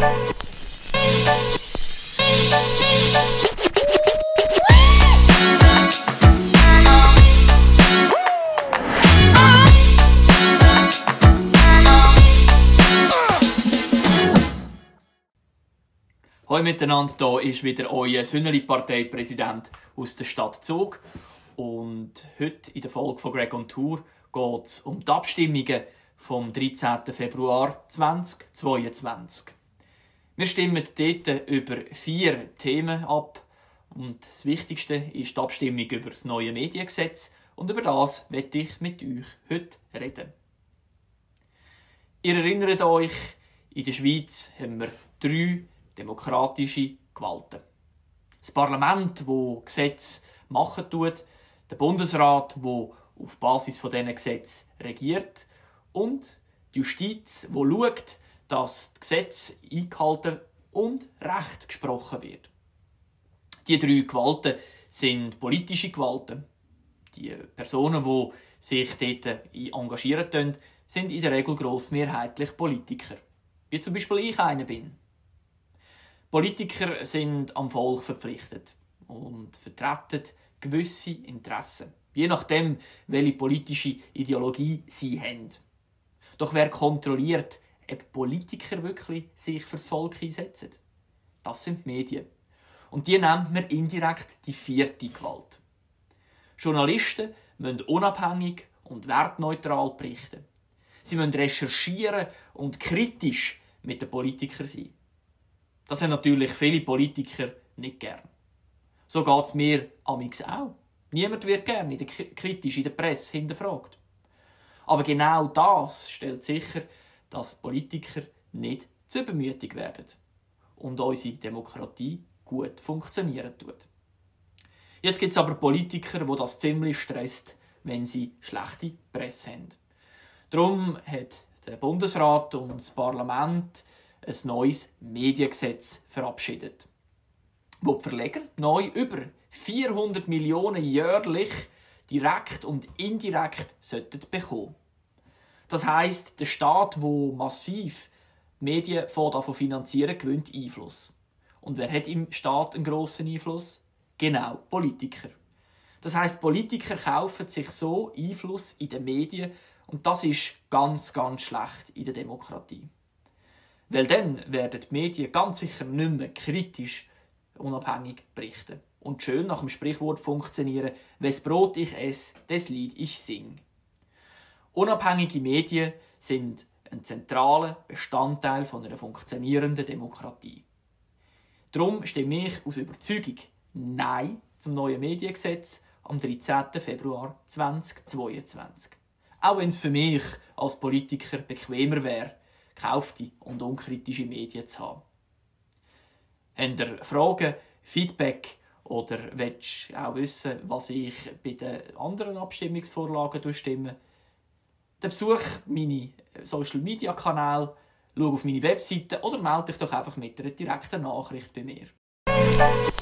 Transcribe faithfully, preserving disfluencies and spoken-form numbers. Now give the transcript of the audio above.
Hallo miteinander, hier ist wieder euer Sünneli-Parteipräsident aus der Stadt Zug. Und heute in der Folge von Greg on Tour geht es um die Abstimmungen vom dreizehnten Februar zweitausendzweiundzwanzig. Wir stimmen dort über vier Themen ab. Und das Wichtigste ist die Abstimmung über das neue Mediengesetz. Und über das möchte ich mit euch heute reden. Ihr erinnert euch, in der Schweiz haben wir drei demokratische Gewalten. Das Parlament, das Gesetze machen tut, der Bundesrat, der auf Basis von diesen Gesetzen regiert und die Justiz, die schaut, dass das Gesetz eingehalten und Recht gesprochen wird. Die drei Gewalten sind politische Gewalten. Die Personen, die sich dort engagieren, sind in der Regel grossmehrheitlich Politiker. Wie zum Beispiel ich einer bin. Politiker sind am Volk verpflichtet und vertreten gewisse Interessen, je nachdem, welche politische Ideologie sie haben. Doch wer kontrolliert, ob Politiker wirklich sich fürs Volk einsetzen? Das sind die Medien. Und die nennt man indirekt die vierte Gewalt. Journalisten müssen unabhängig und wertneutral berichten. Sie müssen recherchieren und kritisch mit den Politikern sein. Das haben natürlich viele Politiker nicht gern. So geht es mir amigs auch. Niemand wird gerne in der, kritisch in der Presse hinterfragt. Aber genau das stellt sicher, dass Politiker nicht zu übermütig werden und unsere Demokratie gut funktionieren tut. Jetzt gibt es aber Politiker, die das ziemlich stresst, wenn sie schlechte Presse haben. Darum hat der Bundesrat und das Parlament ein neues Mediengesetz verabschiedet, wo die Verleger neu über vierhundert Millionen jährlich direkt und indirekt sollten bekommen. Das heisst, der Staat, der massiv die Medien davon finanzieren, gewinnt Einfluss. Und wer hat im Staat einen grossen Einfluss? Genau, Politiker. Das heisst, Politiker kaufen sich so Einfluss in den Medien und das ist ganz, ganz schlecht in der Demokratie. Weil dann werden die Medien ganz sicher nicht mehr kritisch unabhängig berichten. Und schön nach dem Sprichwort funktionieren, wes Brot ich esse, des Lied ich sing. Unabhängige Medien sind ein zentraler Bestandteil von einer funktionierenden Demokratie. Darum stimme ich aus Überzeugung Nein zum neuen Mediengesetz am dreizehnten Februar zweitausendzweiundzwanzig. Auch wenn es für mich als Politiker bequemer wäre, gekaufte und unkritische Medien zu haben. Habt ihr Fragen, Feedback oder willst du auch wissen, was ich bei den anderen Abstimmungsvorlagen stimme? Dann besuch meine Social Media Kanäle, schau auf meine Webseite oder melde dich doch einfach mit einer direkten Nachricht bei mir.